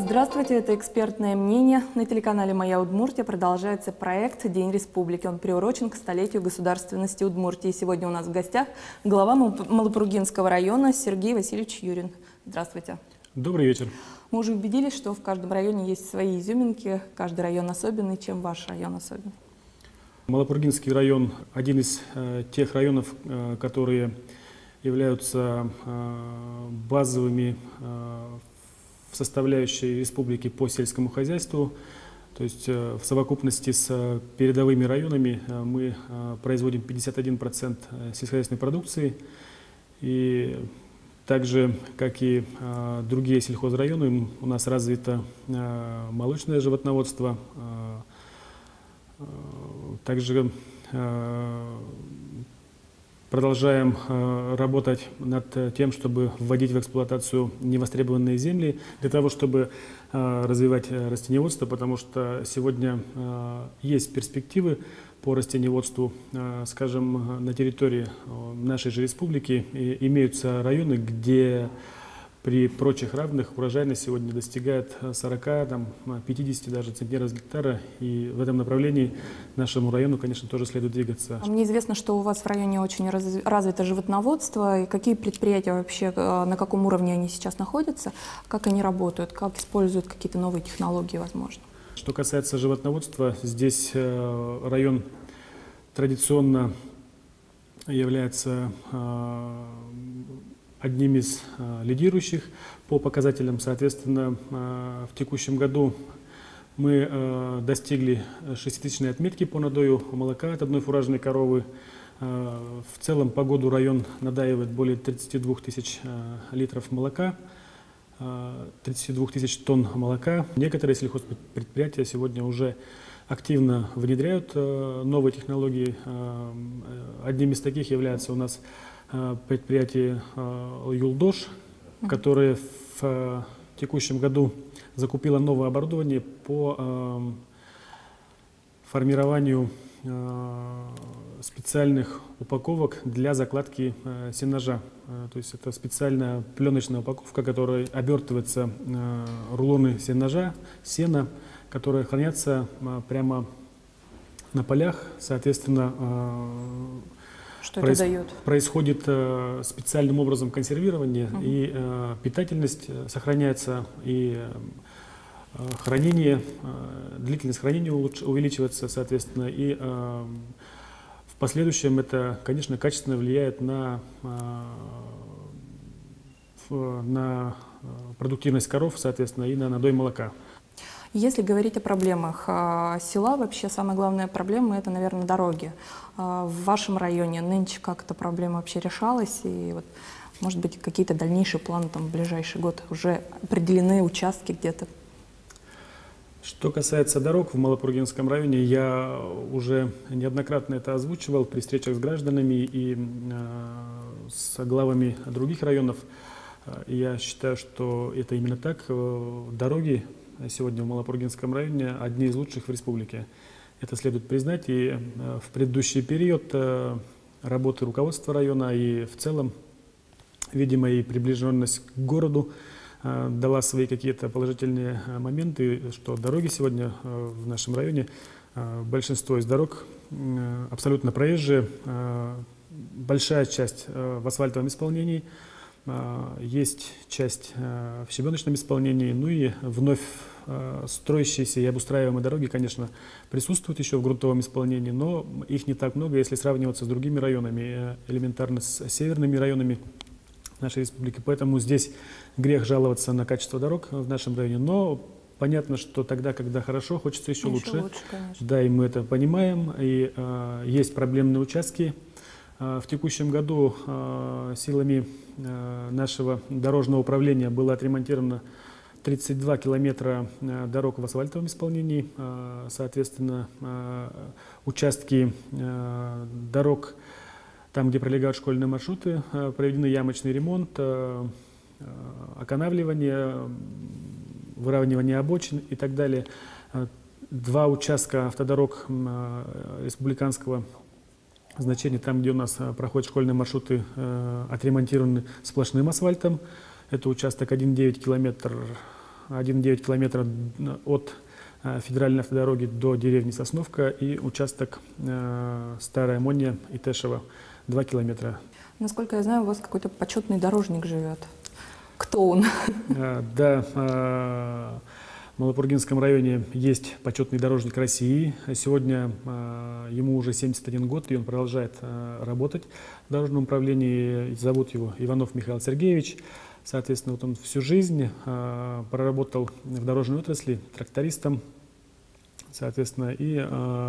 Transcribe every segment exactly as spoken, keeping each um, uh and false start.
Здравствуйте, это «Экспертное мнение». На телеканале «Моя Удмуртия» продолжается проект «День Республики». Он приурочен к столетию государственности Удмуртии. Сегодня у нас в гостях глава Малопургинского района Сергей Васильевич Юрин. Здравствуйте. Добрый вечер. Мы уже убедились, что в каждом районе есть свои изюминки, каждый район особенный. Чем ваш район особенный? Малопургинский район – один из э, тех районов, э, которые являются э, базовыми э, в составляющей республики по сельскому хозяйству. То есть э, в совокупности с передовыми районами э, мы э, производим пятьдесят один процент сельскохозяйственной продукции. И так же, как и э, другие сельхозрайоны, у нас развито э, молочное животноводство. Э, э, также э, продолжаем э, работать над тем, чтобы вводить в эксплуатацию невостребованные земли, для того, чтобы э, развивать растениеводство, потому что сегодня э, есть перспективы по растениеводству. Э, скажем, на территории нашей же республики и имеются районы, где при прочих равных урожайность сегодня достигает сорока, пятидесяти даже центнеров с гектара. И в этом направлении нашему району, конечно, тоже следует двигаться. Мне известно, что у вас в районе очень развито животноводство. И какие предприятия вообще, на каком уровне они сейчас находятся, как они работают, как используют какие-то новые технологии, возможно? Что касается животноводства, здесь район традиционно является одним из э, лидирующих по показателям. Соответственно, э, в текущем году мы э, достигли шеститысячной отметки по надою молока от одной фуражной коровы. Э, в целом по году район надаивает более тридцати двух тысяч э, литров молока, э, тридцати двух тысяч тонн молока. Некоторые сельхозпредприятия сегодня уже активно внедряют э, новые технологии. Э, одним из таких является у нас предприятие Юлдош, которое в текущем году закупило новое оборудование по формированию специальных упаковок для закладки сенажа. То есть это специальная пленочная упаковка, которая обертывается рулоны сенажа, сена, которые хранятся прямо на полях. Соответственно, Что Проис... это дает? Происходит э, специальным образом консервирование, uh-huh. и э, питательность сохраняется, и э, хранение, э, длительность хранения улуч... увеличивается, соответственно, и э, в последующем это, конечно, качественно влияет на, э, на продуктивность коров, соответственно, и на надой молока. Если говорить о проблемах села, вообще самая главная проблема – это, наверное, дороги. В вашем районе нынче как эта проблема вообще решалась? И, вот, может быть, какие-то дальнейшие планы там, в ближайший год? Уже определены участки где-то? Что касается дорог в Малопургинском районе, я уже неоднократно это озвучивал при встречах с гражданами и э, с главами других районов. Я считаю, что это именно так. Дороги сегодня в Малопургинском районе одни из лучших в республике. Это следует признать. И в предыдущий период работы руководства района и в целом, видимо, и приближенность к городу дала свои какие-то положительные моменты, что дороги сегодня в нашем районе, большинство из дорог абсолютно проезжие, большая часть в асфальтовом исполнении, есть часть в щебеночном исполнении, ну и вновь строящиеся и обустраиваемые дороги, конечно, присутствуют еще в грунтовом исполнении, но их не так много, если сравниваться с другими районами, элементарно с северными районами нашей республики. Поэтому здесь грех жаловаться на качество дорог в нашем районе, но понятно, что тогда, когда хорошо, хочется еще, еще лучше. лучше да, и мы это понимаем, и э, есть проблемные участки. В текущем году э, силами э, нашего дорожного управления было отремонтировано тридцать два километра э, дорог в асфальтовом исполнении. Э, соответственно, э, участки э, дорог, там, где пролегают школьные маршруты, э, проведены ямочный ремонт, э, э, оканавливание, выравнивание обочин и так далее. Два участка автодорог э, республиканского значение, там, где у нас проходят школьные маршруты, э, отремонтированы сплошным асфальтом. Это участок один целых девять десятых километра один целых девять километра от федеральной автодороги до деревни Сосновка и участок Старая Монья и Тешево два километра. Насколько я знаю, у вас какой-то почетный дорожник живет. Кто он? Да, в Малопургинском районе есть почетный дорожник России. Сегодня ему уже семьдесят один год, и он продолжает работать в дорожном управлении. Зовут его Иванов Михаил Сергеевич. Соответственно, вот он всю жизнь проработал в дорожной отрасли трактористом. Соответственно, и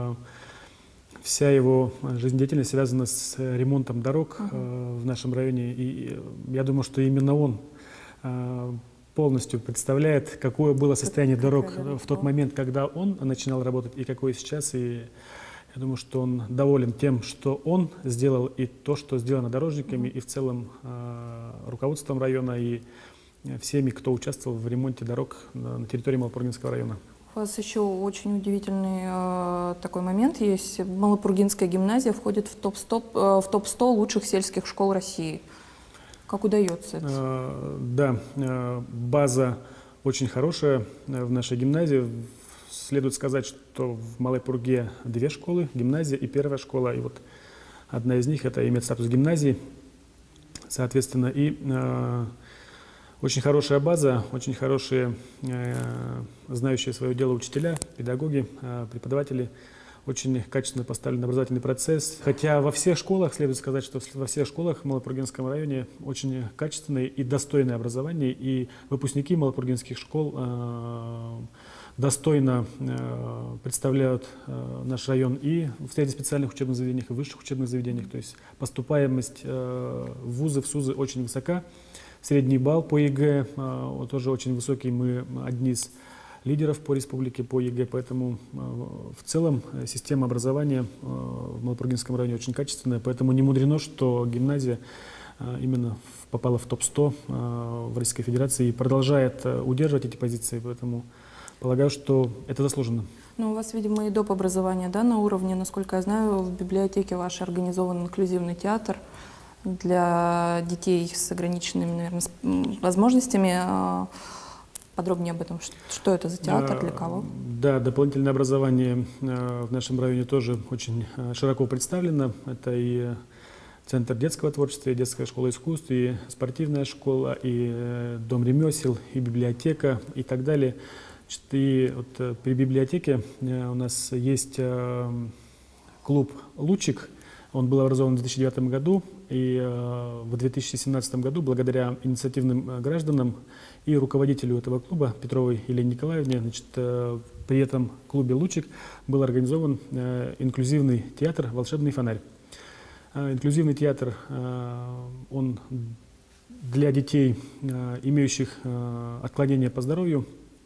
вся его жизнедеятельность связана с ремонтом дорог uh-huh. в нашем районе. И я думаю, что именно он полностью представляет, какое было состояние как дорог в тот момент, когда он начинал работать, и какое сейчас. И я думаю, что он доволен тем, что он сделал, и то, что сделано дорожниками, mm-hmm. и в целом э, руководством района, и всеми, кто участвовал в ремонте дорог на, на территории Малопургинского района. У вас еще очень удивительный э, такой момент есть. Малопургинская гимназия входит в топ сто, э, в топ сто лучших сельских школ России. Как удается это? Э, да, э, база очень хорошая в нашей гимназии. Следует сказать, что в Малой Пурге две школы, гимназия и первая школа. И вот одна из них это имеет статус гимназии, соответственно. И э, очень хорошая база, очень хорошие, э, знающие свое дело учителя, педагоги, э, преподаватели. Очень качественно поставлен образовательный процесс. Хотя во всех школах, следует сказать, что во всех школах в Малопургинском районе очень качественное и достойное образование. И выпускники малопургинских школ э, достойно э, представляют э, наш район и в среди специальных учебных заведениях, и в высших учебных заведениях. То есть поступаемость э, в вузы, в СУЗы очень высока. Средний балл по ЕГЭ э, тоже очень высокий. Мы одни из лидеров по республике по ЕГЭ, поэтому э, в целом система образования э, в Малопургинском районе очень качественная, поэтому не мудрено, что гимназия э, именно попала в топ сто э, в Российской Федерации и продолжает э, удерживать эти позиции, поэтому полагаю, что это заслуженно. Ну, у вас, видимо, и доп. Образование, да, на уровне, насколько я знаю, в библиотеке вашей организован инклюзивный театр для детей с ограниченными, наверное, возможностями. Подробнее об этом, что это за театр, для кого? Да, дополнительное образование в нашем районе тоже очень широко представлено. Это и Центр детского творчества, и детская школа искусств, и спортивная школа, и дом ремесел, и библиотека, и так далее. И вот при библиотеке у нас есть клуб «Лучик». Он был образован в две тысячи девятом году, и в две тысячи семнадцатом году, благодаря инициативным гражданам и руководителю этого клуба, Петровой Елене Николаевне, значит, при этом клубе «Лучик» был организован инклюзивный театр «Волшебный фонарь». Инклюзивный театр, он для детей, имеющих отклонения по здоровью.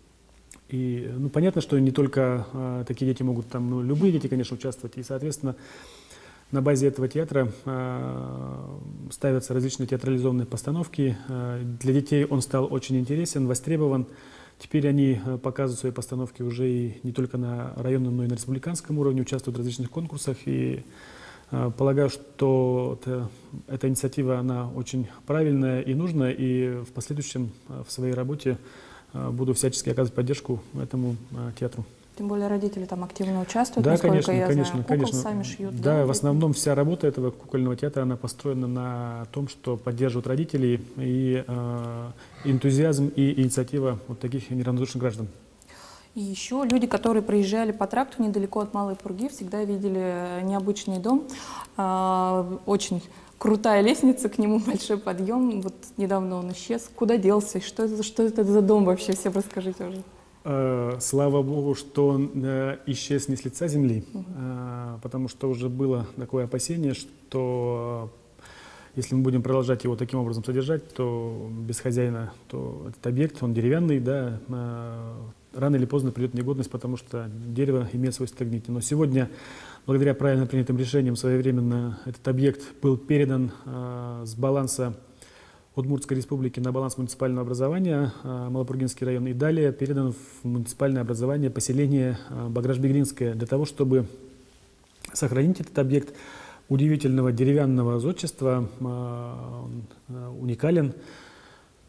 И, ну, понятно, что не только такие дети могут, там, ну, любые дети, конечно, участвовать, и, соответственно, на базе этого театра э, ставятся различные театрализованные постановки. Э, для детей он стал очень интересен, востребован. Теперь они э, показывают свои постановки уже и не только на районном, но и на республиканском уровне, участвуют в различных конкурсах. И э, полагаю, что это, эта инициатива, она очень правильная и нужная. И в последующем э, в своей работе э, буду всячески оказывать поддержку этому э, театру. Тем более родители там активно участвуют, да, насколько конечно, я конечно, знаю. Кукол конечно. сами шьют. Да, да, в основном вся работа этого кукольного театра, она построена на том, что поддерживают родителей и э, энтузиазм и инициатива вот таких неравнодушных граждан. И еще люди, которые проезжали по тракту недалеко от Малой Пурги, всегда видели необычный дом, э, очень крутая лестница к нему, большой подъем. Вот недавно он исчез. Куда делся? Что это, что это за дом вообще? Всем расскажите уже. Слава Богу, что он э, исчез не с лица земли, uh-huh. э, потому что уже было такое опасение, что э, если мы будем продолжать его таким образом содержать, то без хозяина, то этот объект, он деревянный, да, э, рано или поздно придет в негодность, потому что дерево имеет свойство гнить. Но сегодня, благодаря правильно принятым решениям, своевременно этот объект был передан э, с баланса Удмуртской республики на баланс муниципального образования, Малопургинский район, и далее передан в муниципальное образование поселение Баграш-Беглинское для того, чтобы сохранить этот объект удивительного деревянного зодчества, он уникален.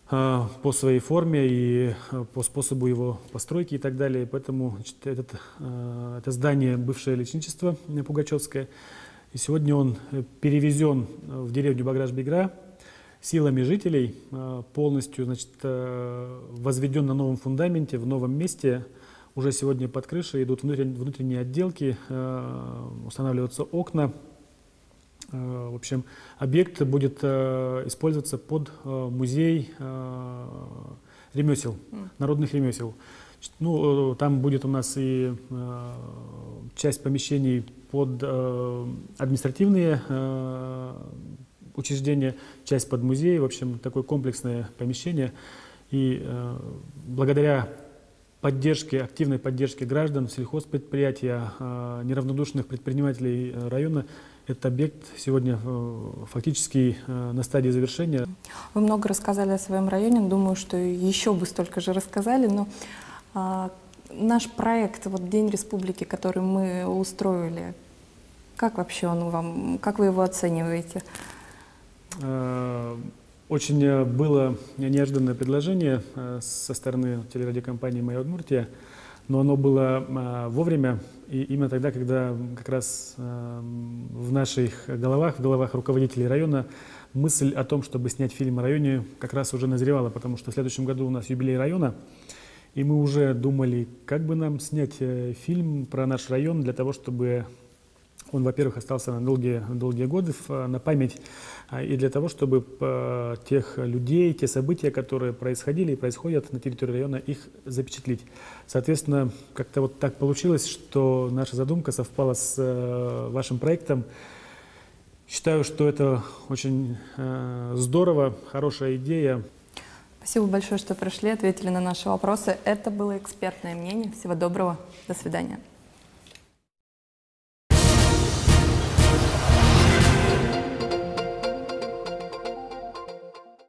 по своей форме и по способу его постройки и так далее. Поэтому значит, этот, это здание бывшее лесничество Пугачевское. И сегодня он перевезен в деревню Баграш-Бегра силами жителей, полностью значит, возведен на новом фундаменте, в новом месте. Уже сегодня под крышей идут внутренние отделки, устанавливаются окна. В общем, объект будет использоваться под музей ремесел, народных ремесел. Ну, там будет у нас и часть помещений под административные учреждения, часть под музей. В общем, такое комплексное помещение. И благодаря поддержке, активной поддержке граждан, сельхозпредприятия, неравнодушных предпринимателей района, этот объект сегодня фактически на стадии завершения. Вы много рассказали о своем районе, думаю, что еще бы столько же рассказали, но а, наш проект, вот День Республики, который мы устроили, как вообще он вам, как вы его оцениваете? Очень было неожиданное предложение со стороны телерадиокомпании «Моя Удмуртия», но оно было вовремя, и именно тогда, когда как раз в наших головах, в головах руководителей района мысль о том, чтобы снять фильм о районе, как раз уже назревала, потому что в следующем году у нас юбилей района, и мы уже думали, как бы нам снять фильм про наш район для того, чтобы он, во-первых, остался на долгие, долгие годы, на память, и для того, чтобы тех людей, те события, которые происходили и происходят на территории района, их запечатлеть. Соответственно, как-то вот так получилось, что наша задумка совпала с вашим проектом. Считаю, что это очень здорово, хорошая идея. Спасибо большое, что пришли, ответили на наши вопросы. Это было экспертное мнение. Всего доброго. До свидания.